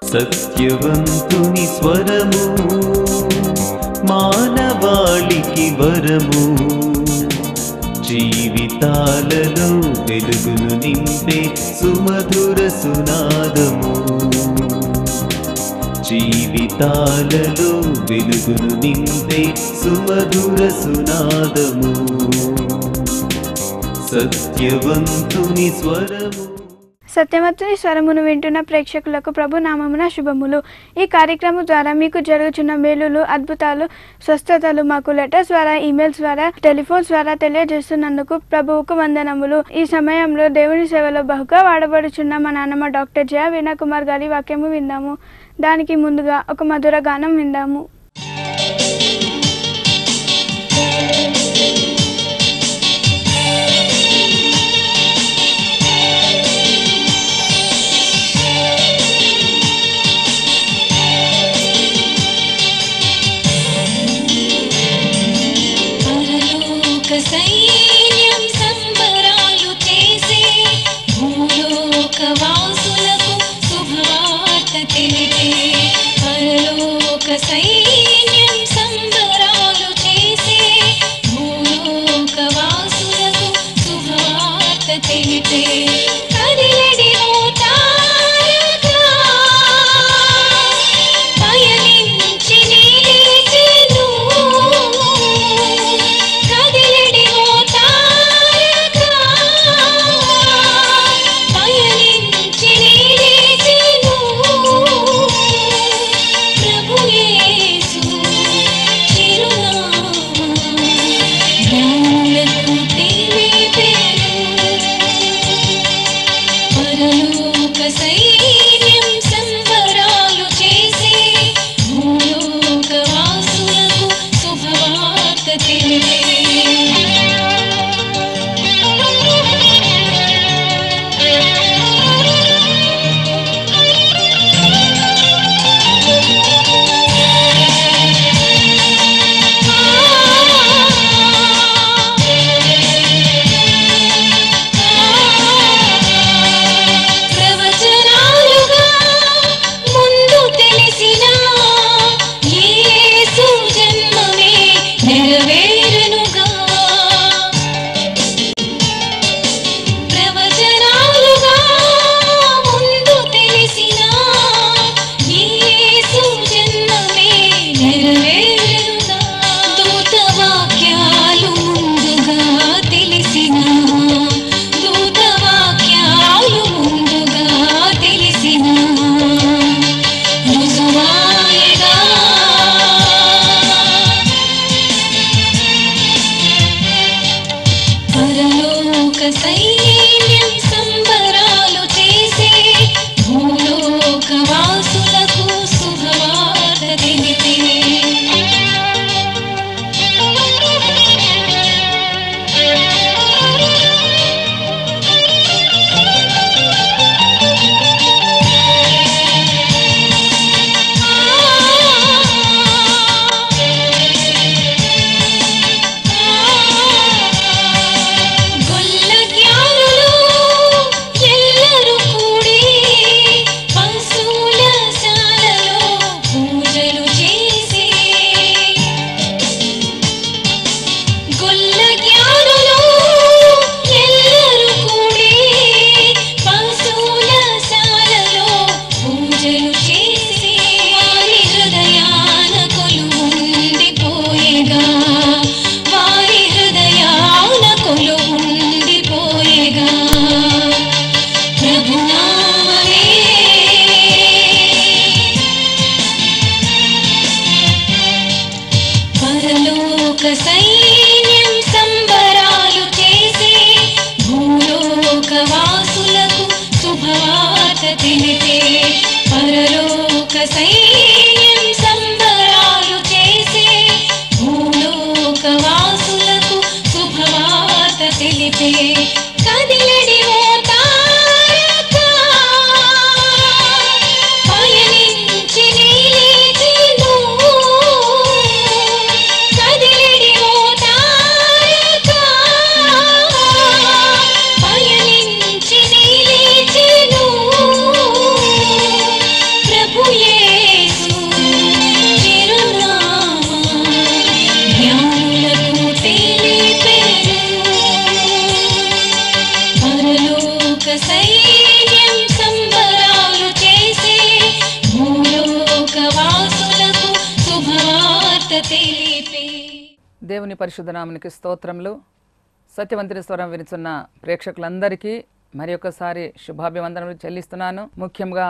సత్యవంతుని స్వరము మానవాళికి వరము, జీవితాలలో వెలుగును నింపే సుమధుర సునాదము, జీవితాలలో వెలుగును నింపే సుమధుర సునాదము, సత్యవంతుని స్వరము. సత్యవంతుని స్వరమును వింటున్న ప్రేక్షకులకు ప్రభు నామమున శుభములు. ఈ కార్యక్రమం ద్వారా మీకు జరుగుతున్న మేలులు, అద్భుతాలు, స్వస్థతలు మాకు లెటర్స్ ద్వారా, ఈమెయిల్స్ ద్వారా, టెలిఫోన్స్ ద్వారా తెలియజేస్తున్నందుకు ప్రభువుకు వందనములు. ఈ సమయంలో దేవుని సేవలో బహుగా వాడబడుచున్న మా నాన్నమ్మ డాక్టర్ జయ వీణా కుమార్ గారి వాక్యము విందాము. దానికి ముందుగా ఒక మధుర గానం విందాము. సైన్యం సంబరాలు చేసే భూలోకవాసులకు శుభవార్త తెలిపే, పరలోక సైన్యం సంబరాలు చేసే భూలోకవాసులకు శుభవార్త తెలిపే, కదిలడి ఓ తారకా పయనించి నిలిచెను, కదిలడి ఓ తారకా పయనించి నిలిచెను, ప్రభు యేసు చిరునామా జ్ఞానులకు తెలిపెను, పరలోక సైన్యం సంబరాలు చేసే భూలోకవాసులకు శుభవార్త తెలిపే. ప్రవచనాలుగా ముందు తెలిసిన యేసు జన్మమే నెరవేరునుగా, ప్రవచనాలుగా ముందు తెలిసిన యేసు జన్మమే నెరవేరునుగా, దూతవాక్యాలు ముందుగా తెలిసిన, దూతవాక్యాలు ముందుగా తెలిసిన రుజువాయగా, పరలోక సైన్యం సంబరాలు చేసే భూలోకవాసులకు శుభవార్త తెలిపే. గొల్ల జ్ఞానులు ఎల్లరూ కూడి పశువుల శాలలో పూజలు చేసి, గొల్ల జ్ఞానులు ఎల్లరూ కూడి పశువుల శాలలో పూజలు చేసి, వారి హృదయాన కొలువుండిపోయేగా, వారి హృదయాన కొలువుండిపోయేగా, ప్రభునామమే పరలోక సైన్యం సంబరాలు చేసే భూలోకవాసులకు శుభవార్త తెలిపే, పరలోక సైన్యం సంబరాలు చేసే భూలోకవాసులకు శుభవార్త తెలిపే, కదిలడి ఓ తారకా పయనించి నిలిచెను, కదిలడి ఓ తారకా పయనించి నిలిచెను, ప్రభు తెలిపే. దేవుని పరిశుద్ధ నామమునికి స్తోత్రములు. సత్యవంతుని స్వరం వినుచున్న ప్రేక్షకులందరికీ మరి ఒకసారి శుభాభివందనలు చెల్లిస్తున్నాను. ముఖ్యంగా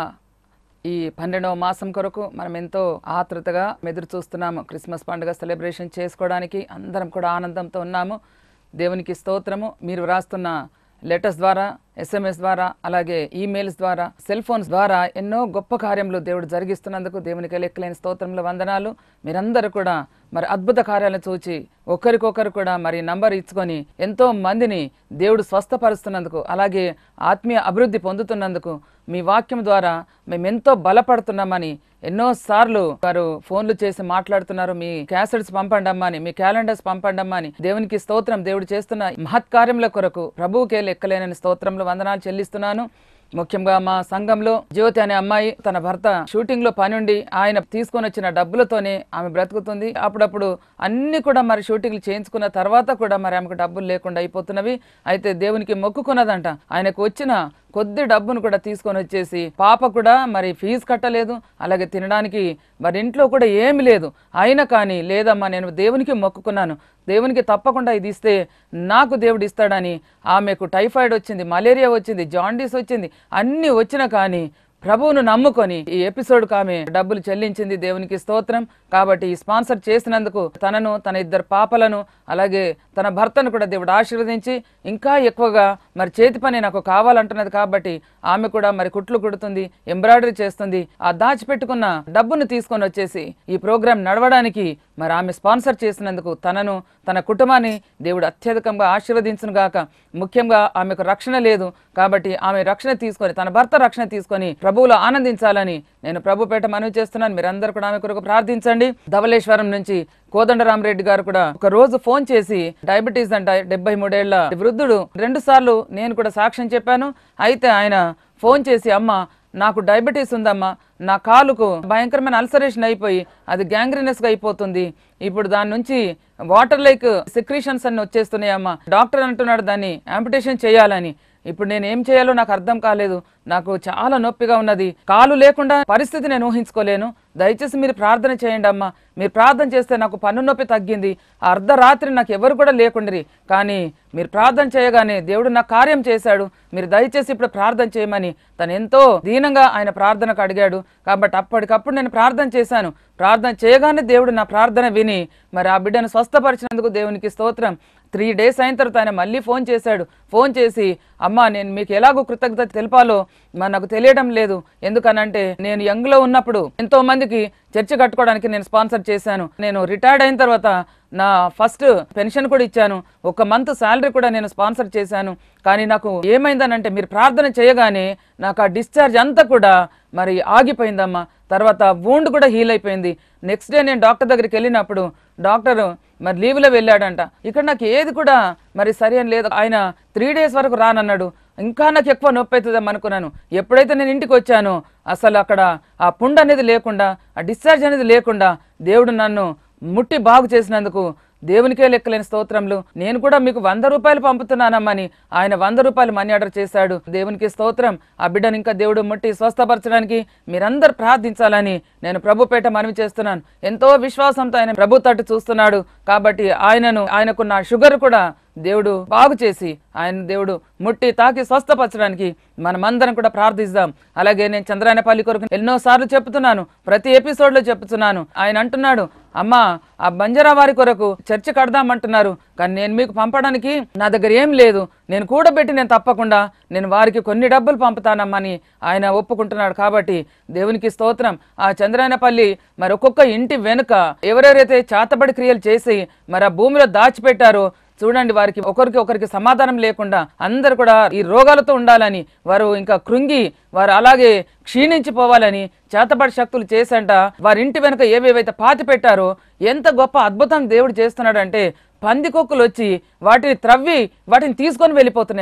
ఈ 12వ మాసం కొరకు మనం ఎంతో ఆతృతగా ఎదురు చూస్తున్నాము. క్రిస్మస్ పండుగ సెలబ్రేషన్ చేసుకోవడానికి అందరం కూడా ఆనందంతో ఉన్నాము. దేవునికి స్తోత్రము. మీరు వ్రాస్తున్న లెటర్స్ ద్వారా, SMS ద్వారా, అలాగే ఈమెయిల్స్ ద్వారా, సెల్ ఫోన్స్ ద్వారా ఎన్నో గొప్ప కార్యములు దేవుడు జరిగిస్తున్నందుకు దేవునికి లెక్కలేని స్తోత్రములు, వందనాలు. మీరందరూ కూడా మరి అద్భుత కార్యాలను చూచి ఒకరికొకరు కూడా మరి నంబర్ ఇచ్చుకొని ఎంతో మందిని దేవుడు స్వస్థపరుస్తున్నందుకు, అలాగే ఆత్మీయ అభివృద్ధి పొందుతున్నందుకు మీ వాక్యం ద్వారా మేము ఎంతో బలపడుతున్నామని ఎన్నోసార్లు వారు ఫోన్లు చేసి మాట్లాడుతున్నారు. మీ క్యాసెట్స్ పంపండి అమ్మా అని, మీ క్యాలెండర్స్ పంపండి అమ్మా అని. దేవునికి స్తోత్రం. దేవుడు చేస్తున్న మహత్కార్యముల కొరకు ప్రభువుకే లెక్కలేనని స్తోత్రంలో వందనాలు చెల్లిస్తున్నాను. ముఖ్యంగా మా సంఘంలో జ్యోతి అనే అమ్మాయి తన భర్త షూటింగ్ లో పని ఉండి ఆయన తీసుకొని వచ్చిన డబ్బులతోనే ఆమె బ్రతుకుతుంది. అప్పుడప్పుడు అన్ని కూడా మరి షూటింగ్లు చేయించుకున్న తర్వాత కూడా మరి ఆమెకు డబ్బులు లేకుండా అయిపోతున్నవి. అయితే దేవునికి మొక్కుకున్నదంట. ఆయనకు వచ్చిన కొద్ది డబ్బును కూడా తీసుకొని వచ్చేసి పాప కూడా మరి ఫీజు కట్టలేదు, అలాగే తినడానికి మరి ఇంట్లో కూడా ఏమి లేదు. అయినా కానీ లేదమ్మా నేను దేవునికి మొక్కుకున్నాను, దేవునికి తప్పకుండా ఇది ఇస్తే నాకు దేవుడు ఇస్తాడని ఆమెకు టైఫాయిడ్ వచ్చింది, మలేరియా వచ్చింది, జాండీస్ వచ్చింది, అన్నీ వచ్చినా కానీ ప్రభువును నమ్ముకొని ఈ ఎపిసోడ్కు ఆమె డబ్బులు చెల్లించింది. దేవునికి స్తోత్రం. కాబట్టి ఈ స్పాన్సర్ చేసినందుకు తనను, తన 2 పాపలను, అలాగే తన భర్తను కూడా దేవుడు ఆశీర్వదించి ఇంకా ఎక్కువగా మరి చేతి పని నాకు కావాలంటున్నది. కాబట్టి ఆమె కూడా మరి కుట్లు కుడుతుంది, ఎంబ్రాయిడరీ చేస్తుంది. ఆ దాచిపెట్టుకున్న డబ్బును తీసుకొని వచ్చేసి ఈ ప్రోగ్రాం నడవడానికి మరి ఆమె స్పాన్సర్ చేసినందుకు తనను, తన కుటుంబాన్ని దేవుడు అత్యధికంగా ఆశీర్వదించును గాక. ముఖ్యంగా ఆమెకు రక్షణ లేదు కాబట్టి ఆమె రక్షణ తీసుకొని, తన భర్త రక్షణ తీసుకొని ప్రభువులో ఆనందించాలని నేను ప్రభుపేట మనవి చేస్తున్నాను. మీరందరూ కూడా ఆమె కొరకు ప్రార్థించండి. ధవళేశ్వరం నుంచి కోదండరామరెడ్డి గారు కూడా ఒక రోజు ఫోన్ చేసి డయాబెటీస్ అంట, 73 ఏళ్ల వృద్ధుడు. 2 సార్లు నేను కూడా సాక్ష్యం చెప్పాను. అయితే ఆయన ఫోన్ చేసి అమ్మ నాకు డయాబెటీస్ ఉందమ్మా, నా కాలుకు భయంకరమైన అల్సరేషన్ అయిపోయి అది గ్యాంగ్రీనస్గా అయిపోతుంది, ఇప్పుడు దాని నుంచి వాటర్ లైక్ సెక్రీషన్స్ అన్ని వచ్చేస్తున్నాయమ్మా, డాక్టర్ అంటున్నాడు దాన్ని యాంపిటేషన్ చేయాలని. ఇప్పుడు నేను ఏం చేయాలో నాకు అర్థం కాలేదు, నాకు చాలా నొప్పిగా ఉన్నది, కాలు లేకుండా పరిస్థితి నేను ఊహించుకోలేను, దయచేసి మీరు ప్రార్థన చేయండి అమ్మా. మీరు ప్రార్థన చేస్తే నాకు పన్ను నొప్పి తగ్గింది, అర్ధరాత్రి నాకు ఎవరు కూడా లేకుండ్రి, కానీ మీరు ప్రార్థన చేయగానే దేవుడు నా కార్యం చేశాడు, మీరు దయచేసి ఇప్పుడు ప్రార్థన చేయమని తను ఎంతో దీనంగా ఆయన ప్రార్థనకు అడిగాడు. కాబట్టి అప్పటికప్పుడు నేను ప్రార్థన చేశాను. ప్రార్థన చేయగానే దేవుడు నా ప్రార్థన విని మరి ఆ బిడ్డను స్వస్థపరిచినందుకు దేవునికి స్తోత్రం. 3 డేస్ అయిన తర్వాత ఆయన మళ్ళీ ఫోన్ చేశాడు. ఫోన్ చేసి అమ్మా నేను మీకు ఎలాగో కృతజ్ఞత తెలపాలో మరి నాకు తెలియడం లేదు, ఎందుకనంటే నేను యంగ్లో ఉన్నప్పుడు ఎంతో మందికి చర్చ కట్టుకోవడానికి నేను స్పాన్సర్ చేశాను. నేను రిటైర్డ్ అయిన తర్వాత నా ఫస్ట్ పెన్షన్ కూడా ఇచ్చాను, 1 మంత్ శాలరీ కూడా నేను స్పాన్సర్ చేశాను. కానీ నాకు ఏమైందనంటే మీరు ప్రార్థన చేయగానే నాకు ఆ డిశ్చార్జ్ అంతా కూడా మరి ఆగిపోయిందమ్మా. తర్వాత వూండ్ కూడా హీల్ అయిపోయింది. నెక్స్ట్ డే నేను డాక్టర్ దగ్గరికి వెళ్ళినప్పుడు డాక్టర్ మరి లీవ్లో వెళ్ళాడంట. ఇక్కడ నాకు ఏది కూడా మరి సరి అని లేదు, ఆయన 3 డేస్ వరకు రానన్నాడు. ఇంకా నాకు ఎక్కువ నొప్పి అవుతుందని అనుకున్నాను. ఎప్పుడైతే నేను ఇంటికి వచ్చానో అసలు అక్కడ ఆ పుండు అనేది లేకుండా, ఆ డిశ్చార్జ్ అనేది లేకుండా దేవుడు నన్ను ముట్టి బాగు చేసినందుకు దేవునికే లెక్కలేని స్తోత్రములు. నేను కూడా మీకు 100 రూపాయలు పంపుతున్నానమ్మని ఆయన 100 రూపాయలు మనీ ఆర్డర్ చేశాడు. దేవునికి స్తోత్రం. ఆ బిడ్డను ఇంకా దేవుడు ముట్టి స్వస్థపరచడానికి మీరందరూ ప్రార్థించాలని నేను ప్రభుపేట మనవి చేస్తున్నాను. ఎంతో విశ్వాసంతో ఆయన ప్రభు తట్టు చూస్తున్నాడు. కాబట్టి ఆయనకున్న షుగర్ కూడా దేవుడు బాగు చేసి ఆయన దేవుడు ముట్టి తాకి స్వస్థపరచడానికి మనమందరం కూడా ప్రార్థిద్దాం. అలాగే నేను చంద్రాయనపల్లి కొరకు ఎన్నోసార్లు చెప్తున్నాను, ప్రతి ఎపిసోడ్లో చెప్తున్నాను. ఆయన అంటున్నాడు అమ్మా ఆ బంజారా వారి కొరకు చర్చ కడదామంటున్నారు, కానీ నేను మీకు పంపడానికి నా దగ్గర ఏం లేదు, నేను కూడబెట్టి నేను తప్పకుండా నేను వారికి కొన్ని డబ్బులు పంపుతానమ్మని ఆయన ఒప్పుకుంటున్నాడు. కాబట్టి దేవునికి స్తోత్రం. ఆ చంద్రాయనపల్లి మరి ఒక్కొక్క ఇంటి వెనుక ఎవరెవరైతే చేతబడి క్రియలు చేసి మరి ఆ భూమిలో దాచిపెట్టారో చూడండి, వారికి ఒకరికి సమాధానం లేకుండా అందరు కూడా ఈ రోగాలతో ఉండాలని, వారు ఇంకా కృంగి వారు అలాగే క్షీణించిపోవాలని చేతబడి శక్తులు చేసంట వారి ఇంటి వెనుక ఏవేవైతే పాతి పెట్టారో ఎంత గొప్ప అద్భుతం దేవుడు చేస్తున్నాడంటే పందికొక్కులు వచ్చి వాటిని త్రవ్వి వాటిని తీసుకొని వెళ్ళిపోతున్నాయంట.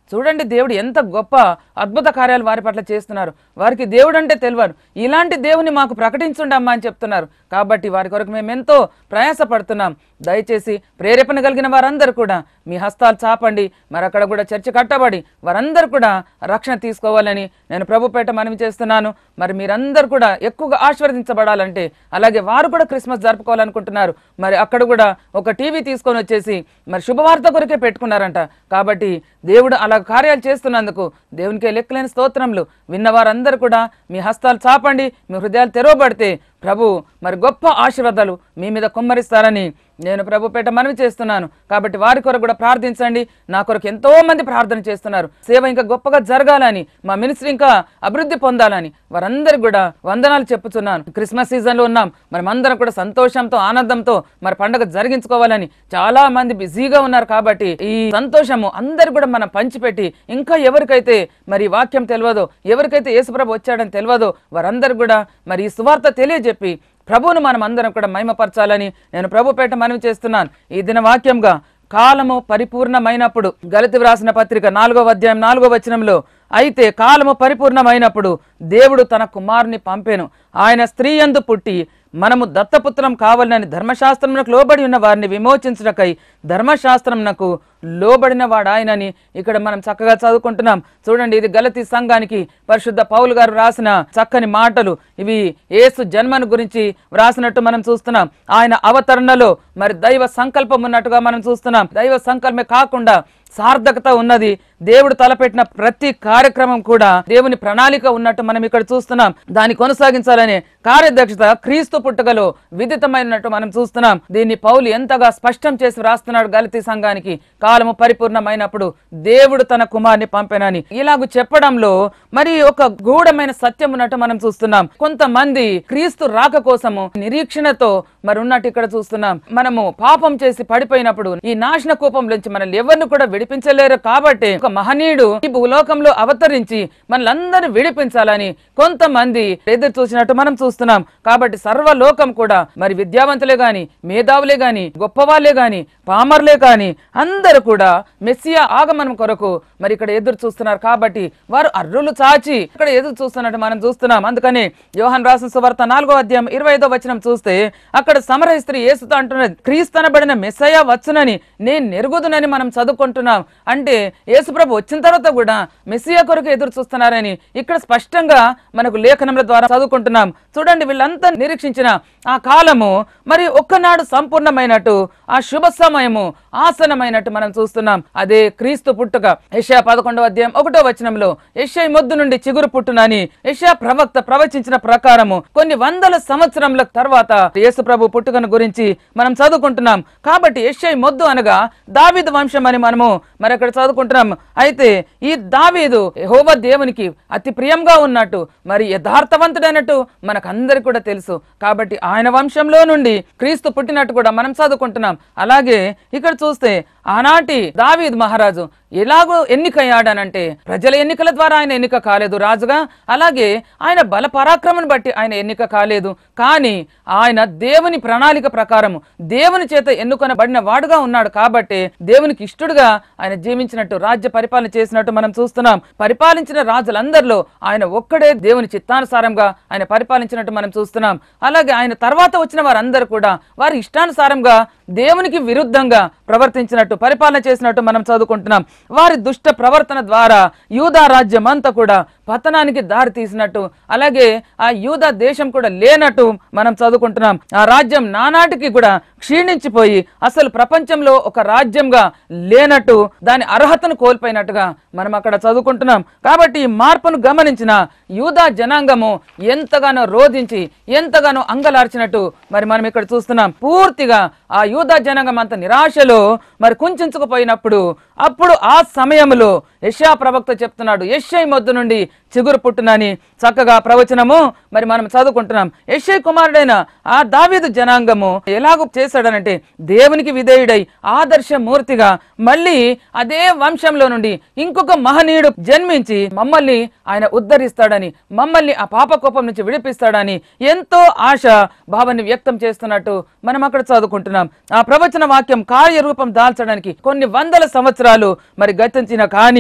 చూడండి దేవుడు ఎంత గొప్ప అద్భుత కార్యాలు వారి పట్ల చేస్తున్నారు. వారికి దేవుడు అంటే తెలియదు. ఇలాంటి దేవుని మాకు ప్రకటించుండమ్మా అని చెప్తున్నారు. కాబట్టి వారి కొరకు మేము ఎంతో ప్రయాసపడుతున్నాం. దయచేసి ప్రేరేపణ కలిగిన వారందరూ కూడా మీ హస్తాలు చాపండి. మరి అక్కడ కూడా చర్చ కట్టబడి వారందరూ కూడా రక్షణ తీసుకోవాలని నేను ప్రభుపేట మనవి చేస్తున్నాను. మరి మీరందరూ కూడా ఎక్కువగా ఆశీర్వదించబడాలంటే, అలాగే వారు కూడా క్రిస్మస్ జరుపుకోవాలనుకుంటున్నారు. మరి అక్కడ కూడా ఒక టీవీ తీసుకొని వచ్చేసి మరి శుభవార్త కొరకే పెట్టుకున్నారంట. కాబట్టి దేవుడు అలా కార్యాలు చేస్తున్నందుకు దేవునికే లెక్కలేని స్తోత్రములు. విన్నవారందరూ కూడా మీ హస్తాలు చాపండి, మీ హృదయాలు తెరవబడితే ప్రభు మరి గొప్ప ఆశీర్వాదాలు మీ మీద కుమ్మరిస్తారని నేను ప్రభుపేట మనవి చేస్తున్నాను. కాబట్టి వారి కొరకు కూడా ప్రార్థించండి. నా కొరకు ఎంతో మంది ప్రార్థన చేస్తున్నారు. సేవ ఇంకా గొప్పగా జరగాలని, మా మినిస్ట్రీ ఇంకా అభివృద్ధి పొందాలని వారందరికీ కూడా వందనాలు చెప్పుతున్నాను. క్రిస్మస్ సీజన్లో ఉన్నాం. మరి అందరం కూడా సంతోషంతో ఆనందంతో మరి పండుగ జరిగించుకోవాలని చాలా మంది బిజీగా ఉన్నారు. కాబట్టి ఈ సంతోషము అందరు కూడా మనం పంచిపెట్టి, ఇంకా ఎవరికైతే మరి వాక్యం తెలియదో, ఎవరికైతే యేసుప్రభు వచ్చాడని తెలియదో వారందరూ కూడా మరి ఈ సువార్త తెలియజెప్పి ప్రభువును మనం అందరం కూడా మహిమపరచాలని నేను ప్రభుపేట మనవి చేస్తున్నాను. ఈ దిన వాక్యంగా కాలము పరిపూర్ణమైనప్పుడు, గలతీ వ్రాసిన పత్రిక 4వ అధ్యాయం 4వ వచనంలో, అయితే కాలము పరిపూర్ణమైనప్పుడు దేవుడు తన కుమారుని పంపెను. ఆయన స్త్రీ యందు పుట్టి మనము దత్తపుత్రం కావాలని ధర్మశాస్త్రమునకు లోబడి ఉన్న వారిని విమోచించుటకై ధర్మశాస్త్రమునకు లోబడిన వాడు ఆయనని ఇక్కడ మనం చక్కగా చదువుకుంటున్నాం. చూడండి, ఇది గలతీ సంఘానికి పరిశుద్ధ పౌలు గారు రాసిన చక్కని మాటలు. ఇవి యేసు జన్మను గురించి వ్రాసినట్టు మనం చూస్తున్నాం. ఆయన అవతరణలో మరి దైవ సంకల్పం ఉన్నట్టుగా మనం చూస్తున్నాం. దైవ సంకల్పమే కాకుండా సార్థకత ఉన్నది. దేవుడు తలపెట్టిన ప్రతి కార్యక్రమం కూడా దేవుని ప్రణాళిక ఉన్నట్టు మనం ఇక్కడ చూస్తున్నాం. దాన్ని కొనసాగించాలనే కార్యదక్షత క్రీస్తు పుట్టుకలో విదితమైనట్టు మనం చూస్తున్నాం. దీన్ని పౌలు ఎంతగా స్పష్టం చేసి వ్రాస్తున్నాడు గలతీ సంఘానికి. కాలము పరిపూర్ణమైనప్పుడు దేవుడు తన కుమారుని పంపెనని ఇలాగూ చెప్పడంలో మరి ఒక గూఢమైన సత్యం ఉన్నట్టు మనం చూస్తున్నాం. కొంతమంది క్రీస్తు రాక కోసము నిరీక్షణతో మరి ఉన్నట్టు ఇక్కడ చూస్తున్నాం. మనము పాపం చేసి పడిపోయినప్పుడు ఈ నాశన కూపంలోంచి మనల్ని ఎవరిని కూడా విడిపించలేరు. కాబట్టి ఒక మహనీయుడు ఈ భూలోకంలో అవతరించి మనలందరినీ విడిపించాలని కొంతమంది ఎదురు చూసినట్టు మనం చూస్తున్నాం. కాబట్టి సర్వలోకం కూడా మరి విద్యావంతులే గాని, మేధావులే గాని, గొప్పవాళ్లే గాని, పామర్లే గాని అందరూ కూడా మెస్సియా ఆగమనం కొరకు మరి ఇక్కడ ఎదురు చూస్తున్నారు. కాబట్టి వారు అర్రులు చాచి ఇక్కడ ఎదురు చూస్తున్నట్టు మనం చూస్తున్నాం. అందుకని యోహాను రాసిన సువార్త 4వ అధ్యాయం 25వ వచనం చూస్తే అక్కడ సమరయ స్త్రీ యేసుతో అంటున్నది, క్రీస్తనబడిన మెస్సయ్య వచ్చునని నేను నెరుగుదునని మనం చదువుకుంటున్నాం. అంటే యేసుప్రభు వచ్చిన తర్వాత కూడా మెస్సియా కొరకు ఎదురు చూస్తున్నారని ఇక్కడ స్పష్టంగా మనకు లేఖనముల ద్వారా చదువుకుంటున్నాం. చూడండి, వీళ్ళంతా నిరీక్షించిన ఆ కాలము మరి ఒక్కనాడు సంపూర్ణమైనట్టు, ఆ శుభ సమయము ఆసనమైనట్టు మనం చూస్తున్నాం. అదే క్రీస్తు పుట్టుక. యెషయా 11వ అధ్యాయం 1వ వచనంలో యెషయా మొద్దు నుండి చిగురు పుట్టునని యెషయా ప్రవక్త ప్రవచించిన ప్రకారము కొన్ని వందల సంవత్సరముల తర్వాత యేసు ప్రభు పుట్టుకను గురించి మనం చదువుకుంటున్నాం. కాబట్టి యెషయా మొద్దు అనగా దావీదు వంశం అని మనము మరి అక్కడ చదువుకుంటున్నాం. అయితే ఈ దావీదు యెహోవా దేవునికి అతి ప్రియంగా ఉన్నట్టు, మరి యథార్థవంతుడైనట్టు మనకందరికి కూడా తెలుసు. కాబట్టి ఆయన వంశంలో నుండి క్రీస్తు పుట్టినట్టు కూడా మనం చదువుకుంటున్నాం. అలాగే ఇక్కడ చూస్తే ఆనాటి దావీదు మహారాజు ఎలాగో ఎన్నికయ్యాడనంటే ప్రజల ఎన్నికల ద్వారా ఆయన ఎన్నిక కాలేదు రాజుగా. అలాగే ఆయన బల పరాక్రమను బట్టి ఆయన ఎన్నిక కాలేదు. కానీ ఆయన దేవుని ప్రణాళిక ప్రకారం దేవుని చేత ఎన్నుకొనబడిన వాడుగా ఉన్నాడు. కాబట్టి దేవునికి ఇష్టడుగా ఆయన జీవించినట్టు, రాజ్య పరిపాలన చేసినట్టు మనం చూస్తున్నాం. పరిపాలించిన రాజులందరిలో ఆయన ఒక్కడే దేవుని చిత్తానుసారంగా ఆయన పరిపాలించినట్టు మనం చూస్తున్నాం. అలాగే ఆయన తర్వాత వచ్చిన వారందరూ కూడా వారి ఇష్టానుసారంగా దేవునికి విరుద్ధంగా ప్రవర్తించినట్టు, పరిపాలన చేసినట్టు మనం చదువుకుంటున్నాం. వారి దుష్ట ప్రవర్తన ద్వారా యూదా రాజ్యం అంతా కూడా పతనానికి దారి తీసినట్టు, అలాగే ఆ యూదా దేశం కూడా లేనట్టు మనం చదువుకుంటున్నాం. ఆ రాజ్యం నానాటికి కూడా క్షీణించిపోయి అసలు ప్రపంచంలో ఒక రాజ్యంగా లేనట్టు, దాని అర్హతను కోల్పోయినట్టుగా మనం అక్కడ చదువుకుంటున్నాం. కాబట్టి ఈ మార్పును గమనించిన యూదా జనాంగము ఎంతగానో రోధించి ఎంతగానో అంగలార్చినట్టు మరి మనం ఇక్కడ చూస్తున్నాం. పూర్తిగా ఆ యూదా జనాంగం అంత నిరాశలో మరి కుంచుకుపోయినప్పుడు అప్పుడు ఆ సమయంలో యెషయా ప్రవక్త చెప్తున్నాడు, యెషయా మొద్దు నుండి చిగురు పుట్టునని చక్కగా ప్రవచనము మరి మనం చదువుకుంటున్నాం. యెషయా కుమారుడైన ఆ దావీదు జనాంగము ఎలాగో చేశాడనంటే దేవునికి విధేయుడై ఆదర్శమూర్తిగా మళ్ళీ అదే వంశంలో నుండి ఇంకొక మహనీయుడు జన్మించి మమ్మల్ని ఆయన ఉద్ధరిస్తాడని, మమ్మల్ని ఆ పాపకోపం నుంచి విడిపిస్తాడని ఎంతో ఆశ భావాన్ని వ్యక్తం చేస్తున్నట్టు మనం అక్కడ చదువుకుంటున్నాం. ఆ ప్రవచన వాక్యం కార్యరూపం దాల్చడానికి కొన్ని వందల సంవత్సరాలు మరి గతించిన కానీ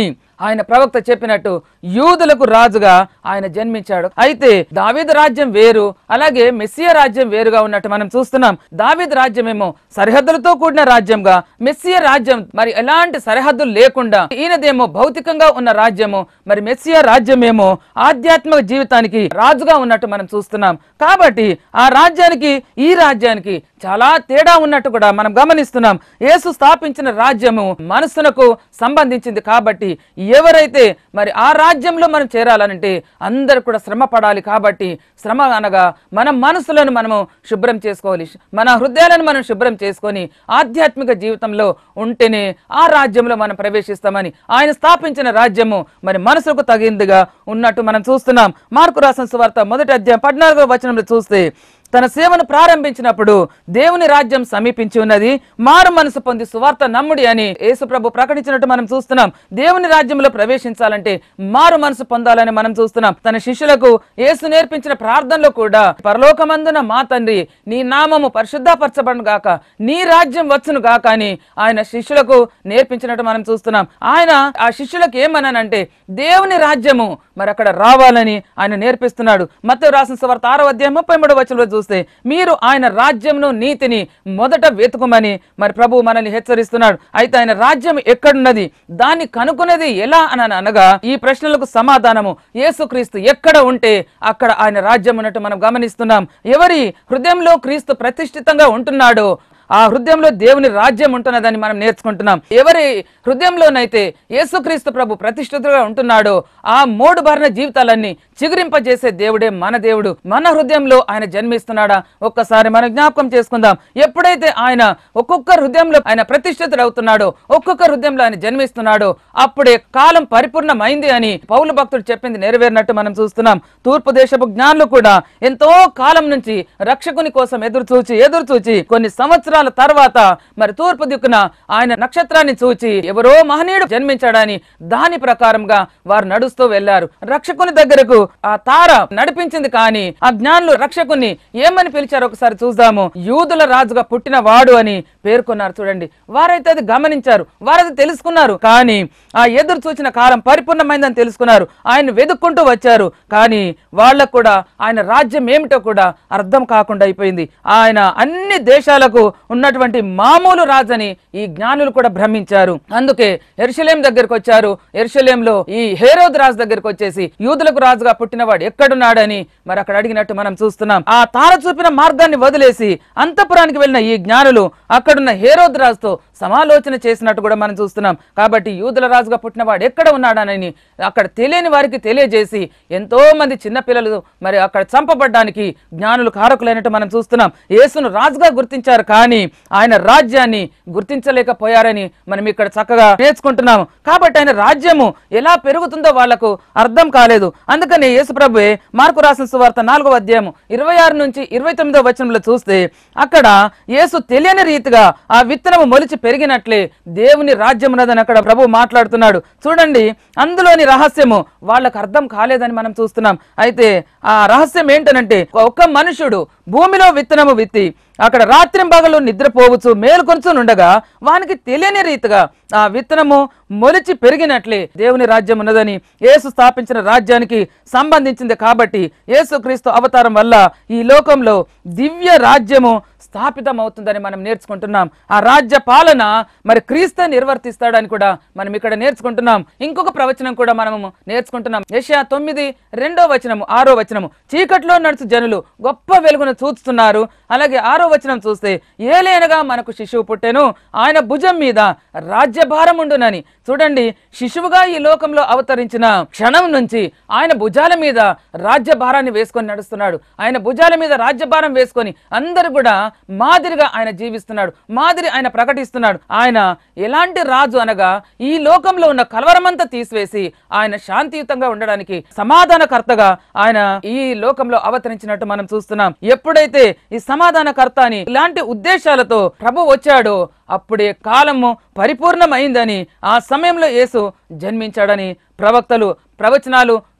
ఆయన ప్రవక్త చెప్పినట్టు యూదులకు రాజుగా ఆయన జన్మించాడు. అయితే దావీదు రాజ్యం వేరు, అలాగే మెస్సియా రాజ్యం వేరుగా ఉన్నట్టు మనం చూస్తున్నాం. దావీదు రాజ్యమేమో సరిహద్దులతో కూడిన రాజ్యంగా, మెస్సియా రాజ్యం మరి ఎలాంటి సరిహద్దులు లేకుండా, ఈయనదేమో భౌతికంగా ఉన్న రాజ్యము, మరి మెస్సియా రాజ్యమేమో ఆధ్యాత్మిక జీవితానికి రాజుగా ఉన్నట్టు మనం చూస్తున్నాం. కాబట్టి ఆ రాజ్యానికి ఈ రాజ్యానికి చాలా తేడా ఉన్నట్టు కూడా మనం గమనిస్తున్నాం. యేసు స్థాపించిన రాజ్యము మనస్సునకు సంబంధించింది. కాబట్టి ఎవరైతే మరి ఆ రాజ్యంలో మనం చేరాలనంటే అందరూ కూడా శ్రమ పడాలి. కాబట్టి శ్రమ అనగా మన మనసులను మనము శుభ్రం చేసుకోవాలి, మన హృదయాలను మనం శుభ్రం చేసుకొని ఆధ్యాత్మిక జీవితంలో ఉంటేనే ఆ రాజ్యంలో మనం ప్రవేశిస్తామని ఆయన స్థాపించిన రాజ్యము మరి మనసుకు తగిందిగా ఉన్నట్టు మనం చూస్తున్నాం. మార్కు రాసిన సువార్త 1వ అధ్యాయం 14వ వచనంలో చూస్తే, తన సేవను ప్రారంభించినప్పుడు దేవుని రాజ్యం సమీపించి ఉన్నది, మారు మనసు పొంది సువార్త నమ్ముడి అని యేసు ప్రభు ప్రకటించినట్టు మనం చూస్తున్నాం. దేవుని రాజ్యంలో ప్రవేశించాలంటే మారు మనసు పొందాలని మనం చూస్తున్నాం. తన శిష్యులకు యేసు నేర్పించిన ప్రార్థనలో కూడా, పరలోకమందున మా తండ్రి నీ నామము పరిశుద్ధపరచబడును గాక, నీ రాజ్యం వచ్చును గాక అని ఆయన శిష్యులకు నేర్పించినట్టు మనం చూస్తున్నాం. ఆయన ఆ శిష్యులకు ఏమన్నానంటే దేవుని రాజ్యము మరి అక్కడ రావాలని ఆయన నేర్పిస్తున్నాడు. మత్తయి రాసిన సువార్త 6వ అధ్యాయం 33వ వచనంలో చూస్తే, మీరు ఆయన రాజ్యంను నీతిని మొదట వెతుకుమని మరి ప్రభు మనల్ని హెచ్చరిస్తున్నాడు. అయితే ఆయన రాజ్యం ఎక్కడున్నది, దాన్ని కనుక్కునేది ఎలా అని అనగా ఈ ప్రశ్నలకు సమాధానము యేసుక్రీస్తు ఎక్కడ ఉంటే అక్కడ ఆయన రాజ్యం ఉన్నట్టు మనం గమనిస్తున్నాం. ఎవరి హృదయంలో క్రీస్తు ప్రతిష్ఠితంగా ఉంటున్నాడో ఆ హృదయంలో దేవుని రాజ్యం ఉంటున్నదని మనం నేర్చుకుంటున్నాం. ఎవరి హృదయంలోనైతే యేసుక్రీస్తు ప్రభు ప్రతిష్ఠితుగా ఉంటున్నాడో ఆ మోడుబారిన జీవితాలన్నీ చిగురింపజేసే దేవుడే మన దేవుడు. మన హృదయంలో ఆయన జన్మిస్తున్నాడా ఒక్కసారి మనం జ్ఞాపకం చేసుకుందాం. ఎప్పుడైతే ఆయన ఒక్కొక్క హృదయంలో ఆయన ప్రతిష్ఠితుడు అవుతున్నాడో, ఒక్కొక్క హృదయంలో ఆయన జన్మిస్తున్నాడో అప్పుడే కాలం పరిపూర్ణమైంది అని పౌలు భక్తుడు చెప్పింది నెరవేరినట్టు మనం చూస్తున్నాం. తూర్పు దేశపు జ్ఞానులు కూడా ఎంతో కాలం నుంచి రక్షకుని కోసం ఎదురు చూచి కొన్ని సంవత్సరాల తర్వాత మరి తూర్పు దిక్కున ఆయన నక్షత్రాన్ని చూచి ఎవరో మహనీయుడు జన్మించాడని దాని ప్రకారంగా వారు నడుస్తూ వెళ్లారు. రక్షకుని దగ్గరకు ఆ తార నడిపించింది. కానీ ఆ జ్ఞానులు రక్షకుని ఏమని పిలిచారు ఒకసారి చూద్దాము. యూదుల రాజుగా పుట్టిన వాడు అని పేర్కొన్నారు. చూడండి, వారైతే అది గమనించారు, వారైతే తెలుసుకున్నారు. కానీ ఆ ఎదురు చూసిన కాలం పరిపూర్ణమైందని తెలుసుకున్నారు. ఆయన వెతుక్కుంటూ వచ్చారు. కానీ వాళ్ళకు కూడా ఆయన రాజ్యం ఏమిటో కూడా అర్థం కాకుండా అయిపోయింది. ఆయన అన్ని దేశాలకు ఉన్నటువంటి మామూలు రాజని ఈ జ్ఞానులు కూడా భ్రమించారు. అందుకే యెరూషలేం దగ్గరకు వచ్చారు. యెరూషలేంలో ఈ హేరోదు రాజు దగ్గరకు వచ్చేసి యూదులకు రాజుగా పుట్టినవాడు ఎక్కడున్నాడని మరి అక్కడ అడిగినట్టు మనం చూస్తున్నాం. ఆ తార చూపిన మార్గాన్ని వదిలేసి అంతఃపురానికి వెళ్ళిన ఈ జ్ఞానులు అక్కడున్న హేరోదు రాజుతో సమాలోచన చేసినట్టు కూడా మనం చూస్తున్నాం. కాబట్టి యూదుల రాజుగా పుట్టినవాడు ఎక్కడ ఉన్నాడని అక్కడ తెలియని వారికి తెలియజేసి ఎంతో మంది చిన్నపిల్లలు మరి అక్కడ చంపబడ్డానికి జ్ఞానులు కారకులైనట్టు మనం చూస్తున్నాం. యేసును రాజుగా గుర్తించారు, కానీ ఆయన రాజ్యాన్ని గుర్తించలేకపోయారని మనం ఇక్కడ చక్కగా నేర్చుకుంటున్నాము. కాబట్టి ఆయన రాజ్యము ఎలా పెరుగుతుందో వాళ్లకు అర్థం కాలేదు. అందుకని యేసు ప్రభువే మార్కు రాసిన సువార్త 4వ అధ్యాయం 26 నుంచి 29వ వచనంలో చూస్తే అక్కడ యేసు తెలియని రీతిగా ఆ విత్తనము మొలిచి పెరిగినట్లే దేవుని రాజ్యం ఉన్నదని అక్కడ ప్రభు మాట్లాడుతున్నాడు. చూడండి, అందులోని రహస్యము వాళ్ళకు అర్థం కాలేదని మనం చూస్తున్నాం. అయితే ఆ రహస్యం ఏంటనంటే, ఒక్క మనుషుడు భూమిలో విత్తనము విత్తి అక్కడ రాత్రింబగలు నిద్రపోవచ్చు మేలుకొంచునుండగా వానికి తెలియని రీతిగా ఆ విత్తనము మొలిచి పెరిగినట్లే దేవుని రాజ్యం ఉన్నదని, యేసు స్థాపించిన రాజ్యానికి సంబంధించింది. కాబట్టి యేసుక్రీస్తు అవతారం వల్ల ఈ లోకంలో దివ్య రాజ్యము స్థాపితం అవుతుందని మనం నేర్చుకుంటున్నాం. ఆ రాజ్య పాలన మరి క్రీస్తు నిర్వర్తిస్తాడని కూడా మనం ఇక్కడ నేర్చుకుంటున్నాం. ఇంకొక ప్రవచనం కూడా మనము నేర్చుకుంటున్నాం. యెషయా 9:2వ వచనము 6వ వచనము, చీకట్లో నడుచు జనులు గొప్ప వెలుగును చూస్తున్నారు. అలాగే 6వ వచనం చూస్తే, ఏలైనగా మనకు శిశువు పుట్టెను, ఆయన భుజం మీద రాజ్యభారం ఉండునని. చూడండి, శిశువుగా ఈ లోకంలో అవతరించిన క్షణం నుంచి ఆయన భుజాల మీద రాజ్యభారాన్ని వేసుకొని నడుస్తున్నాడు. ఆయన భుజాల మీద రాజ్యభారం వేసుకొని అందరూ కూడా మాదిరిగా ఆయన జీవిస్తున్నాడు, మాదిరి ఆయన ప్రకటిస్తున్నాడు. ఆయన ఎలాంటి రాజు అనగా ఈ లోకంలో ఉన్న కలవరమంతా తీసివేసి ఆయన శాంతియుతంగా ఉండడానికి సమాధానకర్తగా ఆయన ఈ లోకంలో అవతరించినట్టు మనం చూస్తున్నాం. ఎప్పుడైతే ఈ సమాధానకర్త అని ఇలాంటి ఉద్దేశాలతో ప్రభు వచ్చాడో అప్పుడే కాలము పరిపూర్ణమైందని, ఆ సమయంలో యేసు జన్మించాడని ప్రవక్తలు ప్రవచనాలు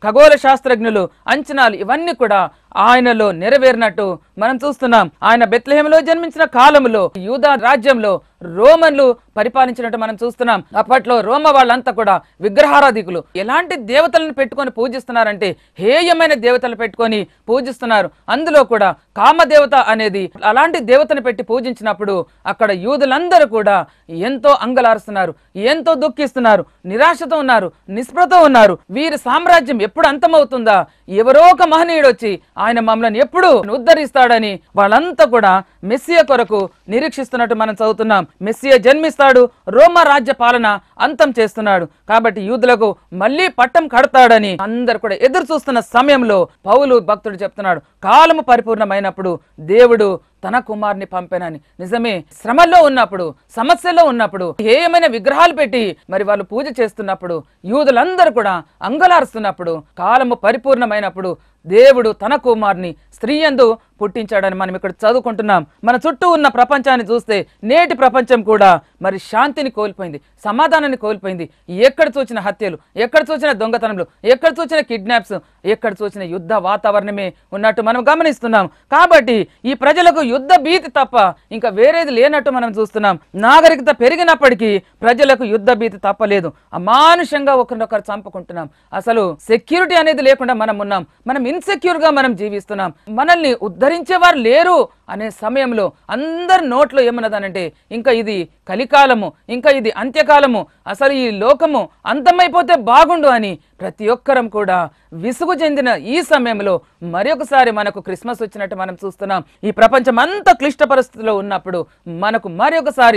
ఖగోళ శాస్త్రజ్ఞులు అంచనాలు ఇవన్నీ కూడా ఆయనలో నెరవేరినట్టు మనం చూస్తున్నాం. ఆయన బెత్లెహేములో జన్మించిన కాలంలో యూదా రాజ్యంలో రోమన్లు పరిపాలించినట్టు మనం చూస్తున్నాం. అప్పట్లో రోమ వాళ్ళంతా కూడా విగ్రహారాధికులు. ఎలాంటి దేవతలను పెట్టుకొని పూజిస్తున్నారంటే హేయమైన దేవతలు పెట్టుకొని పూజిస్తున్నారు. అందులో కూడా కామదేవత అనేది అలాంటి దేవతను పెట్టి పూజించినప్పుడు అక్కడ యూదులందరూ కూడా ఎంతో అంగలారుస్తున్నారు, ఎంతో దుఃఖిస్తున్నారు, నిరాశతో ఉన్నారు, నిస్పృహతో ఉన్నారు. వీరి సామ్రాజ్యం ఎప్పుడు అంతమవుతుందా, ఎవరో ఒక మహనీయుడు వచ్చి ఆయన మమ్మల్ని ఎప్పుడు ఉద్ధరిస్తాడని వాళ్ళంతా కూడా మెస్సియా కొరకు నిరీక్షిస్తున్నట్టు మనం చదువుతున్నాం. మెస్సియా జన్మిస్తాడు, రోమా రాజ్య పాలన అంతం చేస్తున్నాడు. కాబట్టి యూదులకు మళ్ళీ పట్టం కడతాడని అందరు కూడా ఎదురు చూస్తున్న సమయంలో పౌలు భక్తుడు చెప్తున్నాడు, కాలము పరిపూర్ణమైనప్పుడు దేవుడు తన కుమారుని పంపెనని. నిజమే, శ్రమల్లో ఉన్నప్పుడు, సమస్యలో ఉన్నప్పుడు, ఏమైనా విగ్రహాలు పెట్టి మరి వాళ్ళు పూజ చేస్తున్నప్పుడు, యూదులందరూ కూడా అంగలారుస్తున్నప్పుడు, కాలము పరిపూర్ణమైనప్పుడు దేవుడు తన కుమారుని స్త్రీ యందు పుట్టించాడని మనం ఇక్కడ చదువుకుంటున్నాం. మన చుట్టూ ఉన్న ప్రపంచాన్ని చూస్తే నేటి ప్రపంచం కూడా మరి శాంతిని కోల్పోయింది, సమాధానాన్ని కోల్పోయింది. ఎక్కడ చూసిన హత్యలు, ఎక్కడ చూసిన దొంగతనములు, ఎక్కడ చూసిన కిడ్నాప్స్, ఎక్కడ చూసిన యుద్ధ వాతావరణమే ఉన్నట్టు మనం గమనిస్తున్నాం. కాబట్టి ఈ ప్రజలకు యుద్ధ భీతి తప్ప ఇంకా వేరేది లేనట్టు మనం చూస్తున్నాం. నాగరికత పెరిగినప్పటికీ ప్రజలకు యుద్ధ భీతి తప్పలేదు. అమానుషంగా ఒకరినొకరు చంపుకుంటున్నాం. అసలు సెక్యూరిటీ అనేది లేకుండా మనం ఉన్నాం. మనం ఇన్సెక్యూర్ గా మనం జీవిస్తున్నాం. మనల్ని ఉద్ధరించేవారు లేరు అనే సమయంలో అందరి నోట్లో ఏమన్నదనంటే ఇంకా ఇది కలికాలము, ఇంకా ఇది అంత్యకాలము, అసలు ఈ లోకము అంతమైపోతే బాగుండు అని ప్రతి ఒక్కరం కూడా విసుగు చెందిన ఈ సమయంలో మరొకసారి మనకు క్రిస్మస్ వచ్చినట్టు మనం చూస్తున్నాం. ఈ ప్రపంచం అంత క్లిష్ట పరిస్థితిలో ఉన్నప్పుడు మనకు మరొకసారి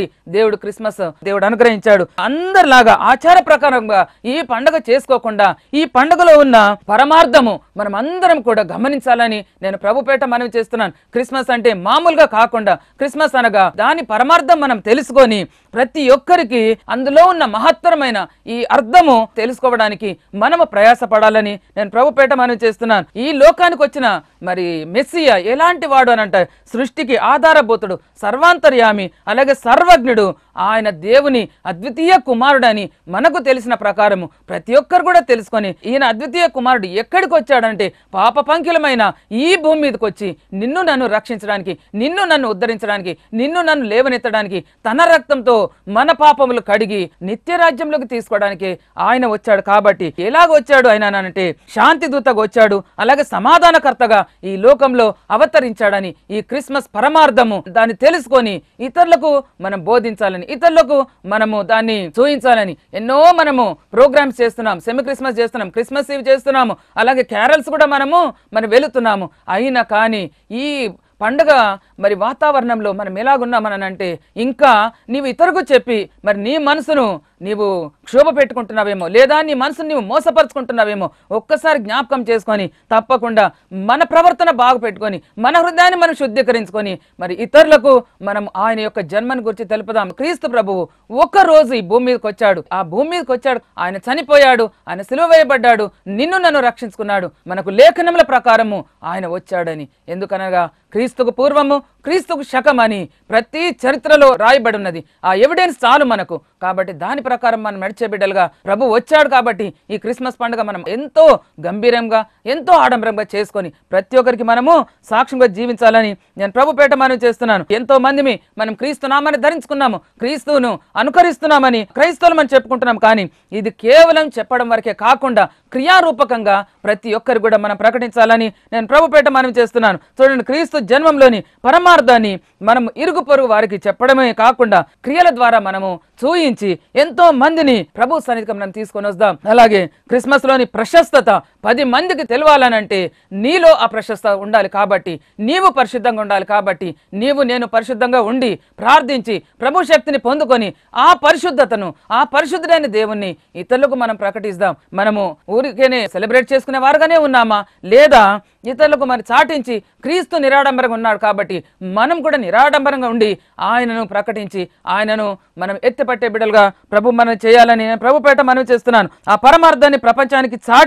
దేవుడు అనుగ్రహించాడు. అందరిలాగా ఆచార ప్రకారంగా ఈ పండుగ చేసుకోకుండా ఈ పండుగలో ఉన్న పరమార్థము మనం అందరం కూడా గమనించాలని నేను ప్రభుపేట మనవి చేస్తున్నాను. క్రిస్మస్ అంటే మామూలుగా కాకుండా క్రిస్మస్ అనగా దాని పరమార్థం మనం తెలుసుకొని ప్రతి ఒక్కరికి అందులో ఉన్న మహత్తరమైన ఈ అర్థము తెలుసుకోవడానికి మనము ప్రయాసపడాలని నేను ప్రభుపేట మనవి చేస్తున్నాను. ఈ లోకానికి వచ్చిన మరి మెస్సియా ఎలాంటి వాడు అనంటే సృష్టికి ఆధారభూతుడు, సర్వాంతర్యామి, అలాగే సర్వజ్ఞుడు, ఆయన దేవుని అద్వితీయ కుమారుడని మనకు తెలిసిన ప్రకారము ప్రతి ఒక్కరు కూడా తెలుసుకొని ఈయన అద్వితీయ కుమారుడు ఎక్కడికి వచ్చాడంటే పాప పంకిలమైన ఈ భూమి మీదకి వచ్చి నిన్ను నన్ను రక్షించడానికి, నిన్ను నన్ను ఉద్ధరించడానికి, నిన్ను నన్ను లేవనెత్తడానికి, తన రక్తంతో మన పాపములు కడిగి నిత్య రాజ్యంలోకి తీసుకోవడానికి ఆయన వచ్చాడు. కాబట్టి ఎలాగ వచ్చాడు ఆయన అంటే శాంతి దూతగా వచ్చాడు, అలాగే సమాధానకర్తగా ఈ లోకంలో అవతరించాడని ఈ క్రిస్మస్ పరమార్థము దాన్ని తెలుసుకొని ఇతరులకు మనం బోధించాలని, ఇతరులకు మనము దాన్ని చూయించాలని ఎన్నో మనము ప్రోగ్రామ్స్ చేస్తున్నాం, సెమీ క్రిస్మస్ చేస్తున్నాం, క్రిస్మస్ ఈవ్ చేస్తున్నాము, అలాగే క్యారల్స్ కూడా మనము వెళుతున్నాము. అయినా కానీ ఈ పండుగ మరి వాతావరణంలో మనం ఎలాగున్నామనంటే ఇంకా నీవు ఇతరులకు చెప్పి మరి నీ మనసును నీవు క్షోభ పెట్టుకుంటున్నావేమో, లేదా నీ మనసును నీవు మోసపరుచుకుంటున్నావేమో ఒక్కసారి జ్ఞాపకం చేసుకొని తప్పకుండా మన ప్రవర్తన బాగు పెట్టుకొని మన హృదయాన్ని మనం శుద్ధీకరించుకొని మరి ఇతరులకు మనం ఆయన యొక్క జన్మను గురించి తెలుపుదాం. క్రీస్తు ప్రభువు ఒక రోజు ఈ భూమి మీదకి వచ్చాడు, ఆ భూమి మీదకి వచ్చాడు, ఆయన చనిపోయాడు, ఆయన సిలువ వేయబడ్డాడు, నిన్ను నన్ను రక్షించుకున్నాడు. మనకు లేఖనముల ప్రకారము ఆయన వచ్చాడని. ఎందుకనగా క్రీస్తుకు పూర్వము క్రీస్తుకు శకం అని ప్రతి చరిత్రలో రాయబడి ఉన్నది. ఆ ఎవిడెన్స్ చాలు మనకు. కాబట్టి దాని ప్రకారం మనం నడిచే బిడ్డలుగా ప్రభు వచ్చాడు. కాబట్టి ఈ క్రిస్మస్ పండుగ మనం ఎంతో గంభీరంగా, ఎంతో ఆడంబరంగా చేసుకొని ప్రతి ఒక్కరికి మనము సాక్ష్యంగా జీవించాలని నేను ప్రభుపేట మనం చేస్తున్నాను. ఎంతో మందిని మనం క్రీస్తు నామాన్ని ధరించుకున్నాము, క్రీస్తును అనుకరిస్తున్నామని క్రైస్తవులు మనం చెప్పుకుంటున్నాం. కానీ ఇది కేవలం చెప్పడం వరకే కాకుండా క్రియారూపకంగా ప్రతి ఒక్కరు కూడా మనం ప్రకటించాలని నేను ప్రభుపేట మనం చేస్తున్నాను. చూడండి, క్రీస్తు జన్మంలోని పరమార్థాన్ని మనం ఇరుగు పొరుగు వారికి చెప్పడమే కాకుండా క్రియల ద్వారా మనము చూయించి ఎంతో మందిని ప్రభు సన్నిధికి మనం తీసుకొని వస్తాం. అలాగే క్రిస్మస్ లోని ప్రశస్తత 10 మందికి తెలవాలనంటే నీలో ఆ ప్రశస్తత ఉండాలి. కాబట్టి నీవు పరిశుద్ధంగా ఉండాలి. కాబట్టి నేను పరిశుద్ధంగా ఉండి ప్రార్థించి ప్రభు శక్తిని పొందుకొని ఆ పరిశుద్ధతను, ఆ పరిశుద్ధుడైన దేవుణ్ణి ఇతరులకు మనం ప్రకటిస్తాం. మనము ఊరికేనే సెలబ్రేట్ చేసుకునే వారుగానే ఉన్నామా, లేదా ఇతరులకు మరి చాటించి క్రీస్తు నిరాడంబరంగా ఉన్నాడు కాబట్టి మనం కూడా నిరాడంబరంగా ఉండి ఆయనను ప్రకటించి ఆయనను మనం ఎత్తిపట్టే బిడ్డలుగా ప్రభు మనం చేయాలని ప్రభుపేట మనం చేస్తున్నాను. ఆ పరమార్థాన్ని ప్రపంచానికి చాటి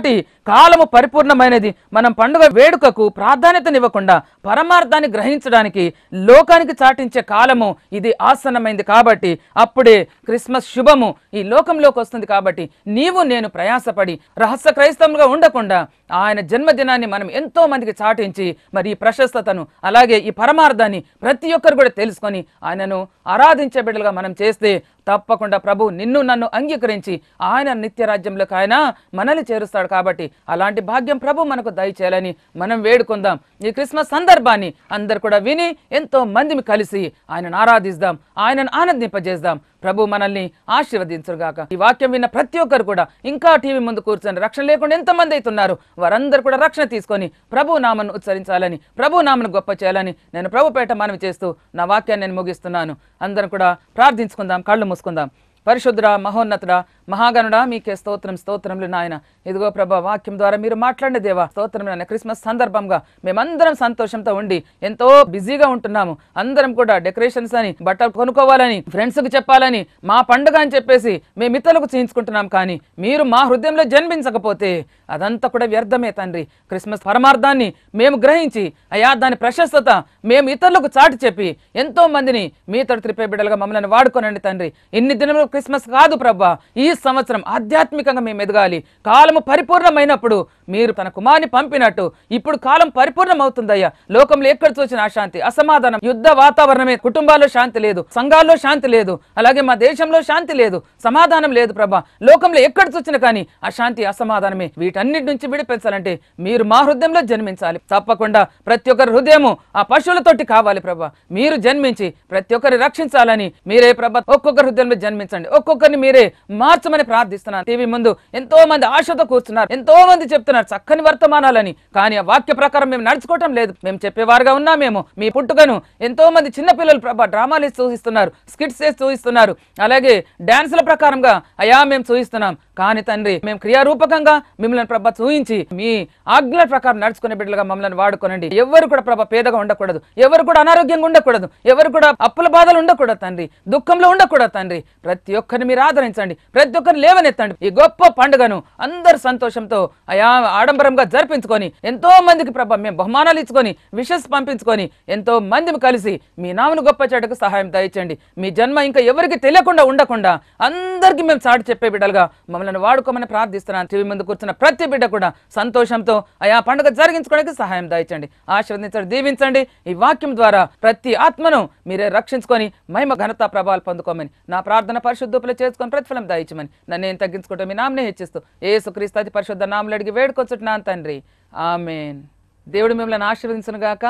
కాలము పరిపూర్ణమైనది. మనం పండుగ వేడుకకు ప్రాధాన్యతనివ్వకుండా పరమార్థాన్ని గ్రహించడానికి లోకానికి చాటించే కాలము ఇది ఆసన్నమైంది. కాబట్టి అప్పుడే క్రిస్మస్ శుభము ఈ లోకంలోకి వస్తుంది. కాబట్టి నీవు నేను ప్రయాసపడి రహస్య క్రైస్తవులుగా ఉండకుండా ఆయన జన్మదినాన్ని మనం ఎంతో మందికి చాటించి మరి ఈ ప్రశస్తతను అలాగే ఈ పరమార్థాన్ని ప్రతి ఒక్కరు కూడా తెలుసుకొని ఆయనను ఆరాధించే బిడ్డలుగా మనం చేస్తే తప్పకుండా ప్రభు నిన్ను నన్ను అంగీకరించి ఆయన నిత్య రాజ్యంలోకి ఆయన మనల్ని చేరుస్తాడు. కాబట్టి అలాంటి భాగ్యం ప్రభు మనకు దయచేయాలని మనం వేడుకుందాం. ఈ క్రిస్మస్ సందర్భాన్ని అందరు కూడా విని ఎంతో మందిని కలిసి ఆయనను ఆరాధిద్దాం, ఆయనను ఆనందింపజేద్దాం. ప్రభు మనల్ని ఆశీర్వదించుగాక. ఈ వాక్యం విన్న ప్రతి ఒక్కరు కూడా ఇంకా టీవీ ముందు కూర్చొని రక్షణ లేకుండా ఎంతమంది అవుతున్నారు వారందరూ కూడా రక్షణ తీసుకొని ప్రభు నామను ఉచ్చరించాలని, ప్రభు నామను గొప్ప చేయాలని నేను ప్రభు పేట మనవి చేస్తూ నా వాక్యాన్ని నేను ముగిస్తున్నాను. అందరం కూడా ప్రార్థించుకుందాం, కళ్ళు మూసుకుందాం. పరిశుద్ధుడా, మహోన్నతుడా, మహాగణుడా, మీకే స్తోత్రం స్తోత్రములు నాయన. ఇదిగో ప్రభా, వాక్యం ద్వారా మీరు మాట్లాడిన దేవా స్తోత్రం నాయన. క్రిస్మస్ సందర్భంగా మేమందరం సంతోషంతో ఉండి ఎంతో బిజీగా ఉంటున్నాము. అందరం కూడా డెకరేషన్స్ అని, బట్టలు కొనుక్కోవాలని, ఫ్రెండ్స్కి చెప్పాలని, మా పండుగ అని చెప్పేసి మేము ఇతరులకు చేయించుకుంటున్నాం. కానీ మీరు మా హృదయంలో జన్మించకపోతే అదంతా కూడా వ్యర్థమే తండ్రి. క్రిస్మస్ పరమార్థాన్ని మేము గ్రహించి అయా దాని ప్రశస్తత మేము ఇతరులకు చాటి చెప్పి ఎంతో మందిని మీ తోటి త్రిపే బిడ్డలుగా మమ్మల్ని వాడుకోనండి తండ్రి. ఇన్ని దినములు క్రిస్మస్ కాదు ప్రభా, ఈ సంవత్సరం ఆధ్యాత్మికంగా మేము ఎదగాలి. కాలము పరిపూర్ణమైనప్పుడు మీరు తన కుమారుని పంపినట్టు ఇప్పుడు కాలం పరిపూర్ణమవుతుందయ్యా. లోకంలో ఎక్కడ చూసిన అశాంతి, అసమాధానం, యుద్ధ వాతావరణమే. కుటుంబాల్లో శాంతి లేదు, సంఘాల్లో శాంతి లేదు, అలాగే మా దేశంలో శాంతి లేదు, సమాధానం లేదు ప్రభా. లోకంలో ఎక్కడ చూసినా కానీ అశాంతి, అసమాధానమే. వీటన్నిటి నుంచి విడిపించాలంటే మీరు మా హృదయంలో జన్మించాలి. తప్పకుండా ప్రతి ఒక్కరి హృదయము ఆ పశువులతోటి కావాలి ప్రభా. మీరు జన్మించి ప్రతి ఒక్కరిని రక్షించాలని మీరే ప్రభా ఒక్కొక్కరి హృదయంలో జన్మించండి, ఒక్కొక్కరిని మీరే మార్చమని ప్రార్థిస్తున్నాను. టీవీ ముందు ఎంతో మంది ఆశతో కూర్చున్నారు, ఎంతో మంది చెప్తున్నారు చక్కని వర్తమానాలని. కానీ ఆ వాక్య ప్రకారం మేము నడుచుకోవటం లేదు. మేము చెప్పేవారుగా ఉన్నామేమో. మీ పుట్టుకను ఎంతో మంది చిన్నపిల్లలు ప్రభా డ్రామాలు వేసి చూపిస్తున్నారు, స్కిట్స్ వేసి చూపిస్తున్నారు, అలాగే డాన్సుల ప్రకారంగా అయా మేము చూపిస్తున్నాం. కానీ తండ్రి మేము క్రియారూపకంగా మిమ్మల్ని ప్రభా చూయించి మీ ఆజ్ఞల ప్రకారం నడుచుకునే బిడ్డలుగా మమ్మల్ని వాడుకోనండి. ఎవరు కూడా ప్రభా పేదగా ఉండకూడదు, ఎవరు కూడా అనారోగ్యంగా ఉండకూడదు, ఎవరు కూడా అప్పుల బాధలు ఉండకూడదు తండ్రి, దుఃఖంలో ఉండకూడదు తండ్రి. ప్రతి ఒక్కరిని మీరు ఆదరించండి, ప్రతి ఒక్కరిని లేవనెత్తండి. ఈ గొప్ప పండుగను అందరు సంతోషంతో అయా ఆడంబరంగా జరిపించుకొని ఎంతో మందికి ప్రభా మేము బహుమానాలు ఇచ్చుకొని విషెస్ పంపించుకొని ఎంతో మందిని కలిసి మీ నామను గొప్ప చేయడానికి సహాయం దయచండి. మీ జన్మ ఇంకా ఎవరికి తెలియకుండా ఉండకుండా అందరికీ మేము చాటి చెప్పే బిడ్డలుగా మమ్మల్ని వాడుకోమని ప్రార్థిస్తున్నాను. టీవీ ముందు కూర్చున్న ప్రతి బిడ్డ కూడా సంతోషంతో అయా పండుగ జరిగించుకోవడానికి సహాయం దయచండి, ఆశీర్వదించండి, దీవించండి. ఈ వాక్యం ద్వారా ప్రతి ఆత్మను మీరే రక్షించుకొని మహిమ ఘనత ప్రభావాలు పొందుకోమని నా ప్రార్థన పరిశుద్ధులు చేసుకొని ప్రతిఫలం దయచమని నన్ను నేను తగ్గించుకుంటూ మీ నామనే హెచ్చిస్తూ యేసుక్రీస్తు అతి పరిశుద్ధ నామములో అడిగి వేడుకొచ్చుతున్నాను తండ్రి, ఆమేన్. దేవుడు మిమ్మల్ని ఆశీర్వదించును గాక.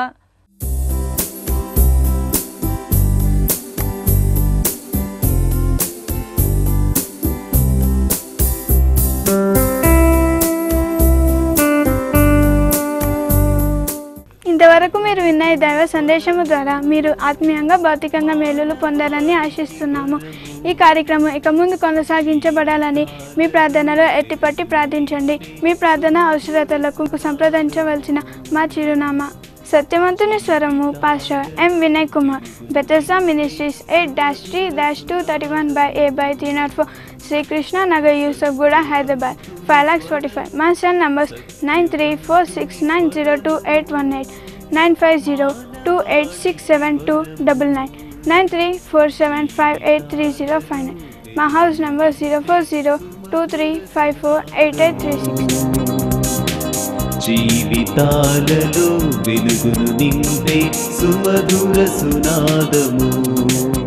ఇంతవరకు మీరు విన్న ఈ దైవ సందేశము ద్వారా మీరు ఆత్మీయంగా భౌతికంగా మేలులు పొందాలని ఆశిస్తున్నాము. ఈ కార్యక్రమం ఇక ముందు కొనసాగించబడాలని మీ ప్రార్థనలో ఎత్తిపట్టి ప్రార్థించండి. మీ ప్రార్థన అవసరతలకు సంప్రదించవలసిన మా చిరునామా: సత్యవంతుని స్వరము, pastor M Vinay Kumar, Bethesda ministries, 8-231/A/304, Srikrishna Nagar, Yousufguda, Hyderabad 5,45,000. మా సెల్ నంబర్స్ 9346902818, 95028672999, 9347583059. మా హౌస్ నంబర్ 04023548836. జీవితాలలో వెలుగును నింపే సుమధుర సునాదము